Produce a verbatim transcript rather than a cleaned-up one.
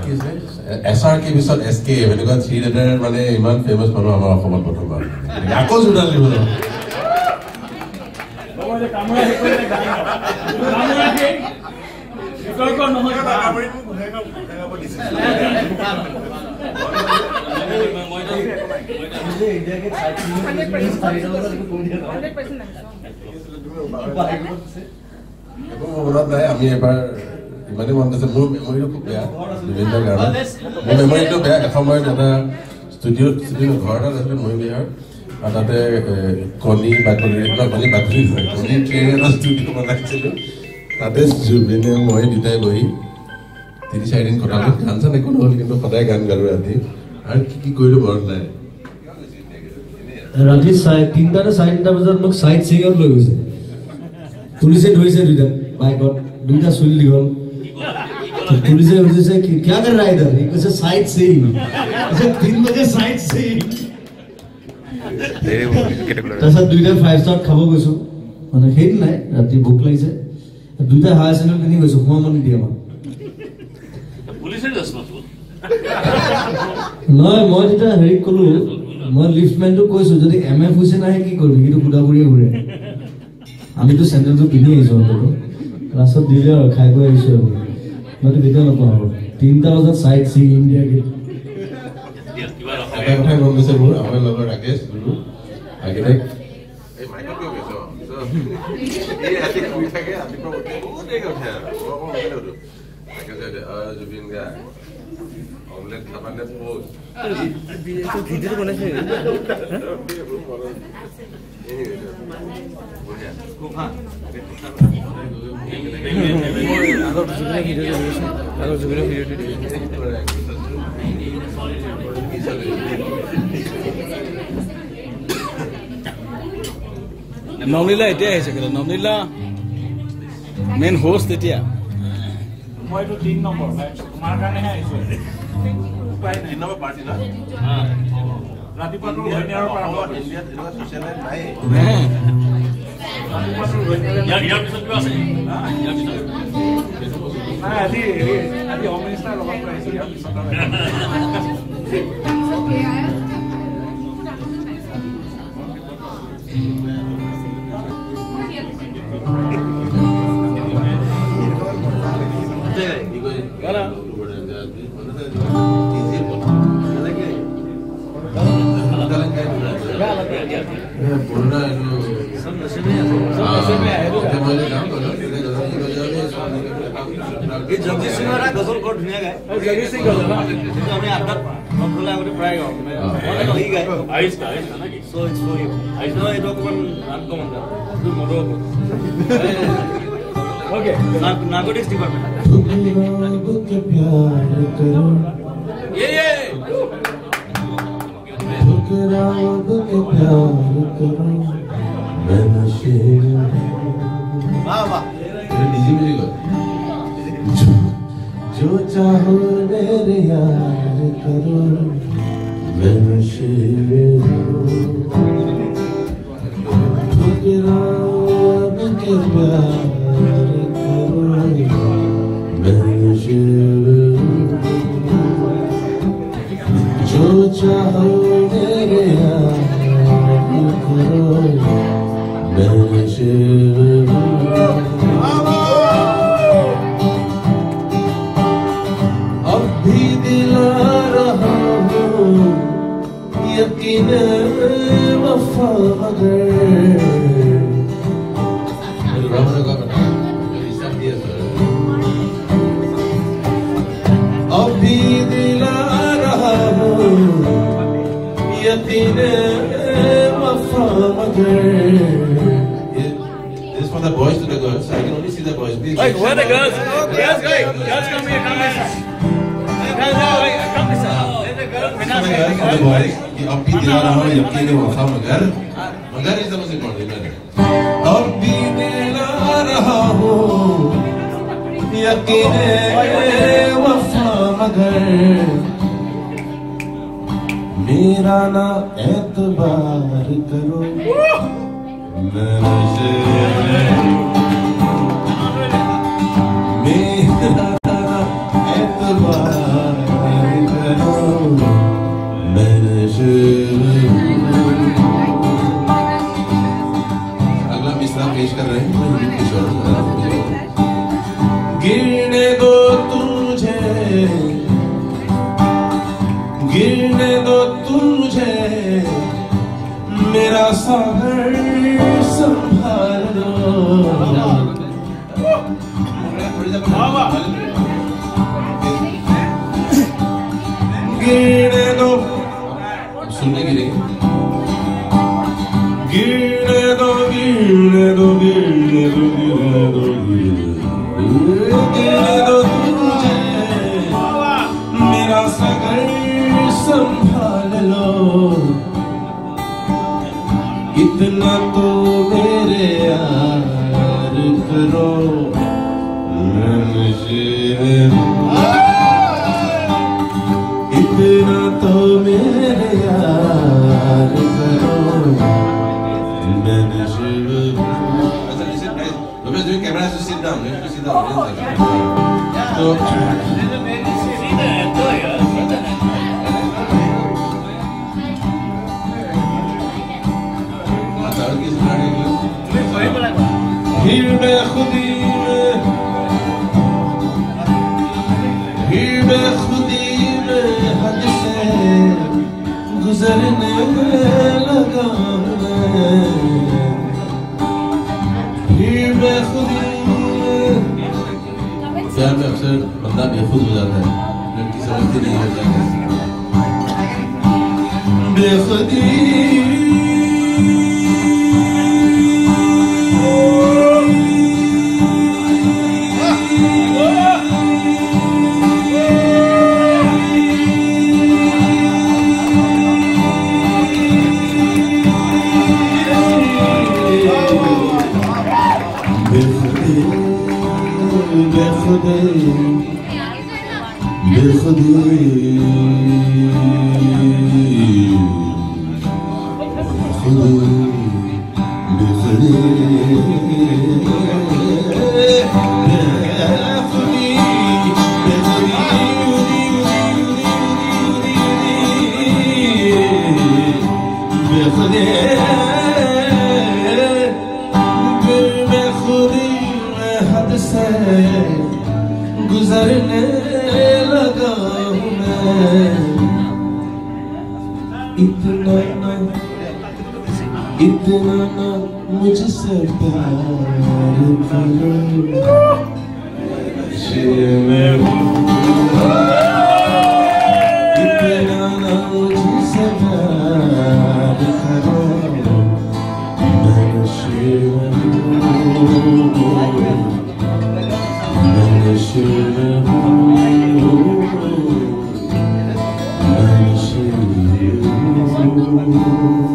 S R K পিছত S K এনেকুৱা three letter মানে ইমান ফেমাছ মানুহ আমাৰ অসমত প্ৰথমবাৰ আকৌ জোনাল দিব মনত নাই আমি এবাৰ ইমানে মনত আছে মোৰ মেমৰিটো খুব বেয়া বিভিন্ন কাৰণত মোৰ মেমৰিটো বেয়া এসময়ত এটা ষ্টুডিঅ' ষ্টুডিঅ' ঘৰ এটা আছিলে মই বিহাৰ আৰু তাতে কণী বাকলি কণী বাকলি হয় কণী ট্ৰেইন এটা ষ্টুডিঅ' বনাইছিলোঁ তাতে জুবিনে মই দুটাই বহি তিনি চাৰিদিন কটালোঁ গান চান একো নহ'ল কিন্তু সদায় গান গালোঁ ৰাতি আৰু কি কি কৰিলোঁ মনত নাই ৰাতি চাৰে তিনিটা নে চাৰে তিনিটা বজাত মোক চাইট চিঙত লৈ গৈছে পুলিচে ধৰিছে দুইটা বাইকত দুইটা চুলি দীঘল পুলিচে সুধিছে क्या कर रहा है इधर ये कैसे साइड सीइंग ऐसे तीन बजे साइड सीइंग তাৰপিছত দুইটা ফাইভ ষ্টাৰ খাব গৈছো মানে সেইটো নাই ৰাতি ভোক লাগিছে দুইটা হাই চেনেল কিনি গৈছো সোমা মানি দিয়ে আমাক পুলিচে দছমা নহয় মই যেতিয়া হেৰি কলো মই লিফ্টমেনটো কৈছো যদি এম এফ হৈছে নাহে কি কৰিবি কিন্তু বুঢ়া-বুঢ়ীয়ে ঘূৰে আমিতো চেণ্ডেলটো পিন্ধি আহিছো অন্তত ৰাস্তাত দিলে আৰু খাই গৈ আহিছো আৰু মইতো ভিতৰত নপাওঁ তিনিটা বজাত চাইড চি ইণ্ডিয়া গেট এটা কথাই মন গৈছে মোৰ আমাৰ লগৰ ৰাকেশ গুৰু আগতে এই মাইকত গৈ গৈছ এই ৰাতি শুই থাকে ৰাতিপুৱা উঠে বহুত দেৰি উঠে আৰু মই অকণ উঠে ৰাকেশ জুবিন গা অমলেট খাবানে পোজ ভিডিঅ' বনাইছে আগৰ জুবিনৰ ভিডিঅ' দিছে আগৰ জুবিনৰ ভিডিঅ' দিছে নমনীলা এতিয়া আহিছে কিন্তু নমনীলা মেইন হোষ্ট এতিয়া মইতো তিন নম্বৰ তোমাৰ কাৰণেহে আহিছো উপায় নাই নম্বৰ পাৰ্টি না ৰাতিপুৱাটো ৰৈনিয়াৰৰ পৰা আগত ইণ্ডিয়াত এনেকুৱা ছ'চিয়েল লাইফ নাই ৰাতিপুৱাটো ৰৈনিয়াৰ ইয়াৰ পিছত কিবা আছে ইয়াৰ পিছত নাই আজি আজি হোম মিনিষ্টাৰ লগত আহিছো ইয়াৰ পিছত जगदीश सिंह गजल बहुत धुनिया गाय जगदीश सिंह गजल हमें आपका मफला आगे प्राय गाओ वही गाय आइस का आइस ना सो सो आइस ना ये तो कौन आपको मंगा तू मोड़ो ओके नागरिक डिपार्टमेंट ये ये वाह वाह डीजी म्यूजिक जो चाहो मेरे यार करो मैं नशेर ठुकराओ के प्यार करो मैं नशेर जो चाहो मेरे यार करो मैं नशेर यकीन वफा मगर अभी दिला रहा हूँ यकीन वफा मगर This is for the boys to the girls. I can only see the boys. Please. Like where the girls? Girls, girls, girls, come here, come here. Girls, come here. For the boys, अब भी दिला रहा हूँ यकीन वफा मगर मगर इस तरह से कौन है अब भी दिला रहा हूँ यकीन वफा मगर मेरा ना एतबार करो मेरा एतबार गिरने दो तुम मुझे मेरा सागर संभाल दो गिरने दो सुनने की नहीं गिरने दो गिरने दो गिरने दो गिरने दो गिरने दो तुझे मेरा सागर संभाल लो इतना तो मेरे यार करो इतना तो मेरे यार करो मैंने शिव कैमरा से sit down sit down तो हीर में खुदी में हीर में खुदी में हद से गुजरने लगा मैं हीर में खुदी में प्यार में अक्सर बंदा बेखुद हो जाता है लड़की समझती नहीं हो जाती बेखुदी बेखुदी बेखुदी बेखुदी बेखुदी बेखुदी में हद से गुजरने लगा हूँ मैं इतना ना इतना ना मुझसे प्यार करो इतना ना मुझसे प्यार करो मैं शिव मैं शिव मैं शिव